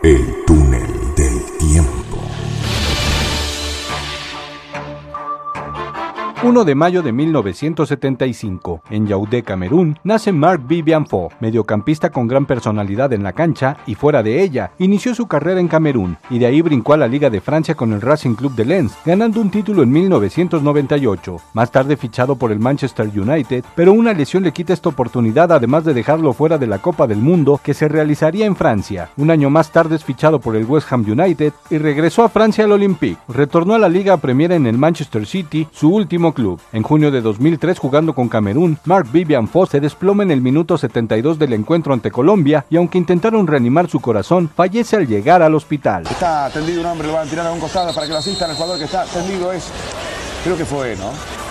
El túnel del tiempo. 1 de mayo de 1975, en Yaoundé, Camerún, nace Marc-Vivien Foé, mediocampista con gran personalidad en la cancha y fuera de ella. Inició su carrera en Camerún y de ahí brincó a la Liga de Francia con el Racing Club de Lens, ganando un título en 1998. Más tarde fichado por el Manchester United, pero una lesión le quita esta oportunidad, además de dejarlo fuera de la Copa del Mundo que se realizaría en Francia. Un año más tarde es fichado por el West Ham United y regresó a Francia al Olympique. Retornó a la Liga Premier en el Manchester City, su último club. En junio de 2003, jugando con Camerún, Marc-Vivien Foé se desploma en el minuto 72 del encuentro ante Colombia y aunque intentaron reanimar su corazón, fallece al llegar al hospital. Está tendido un hombre, lo van a tirar a un costado para que lo asistan. El jugador que está tendido creo que fue, ¿no?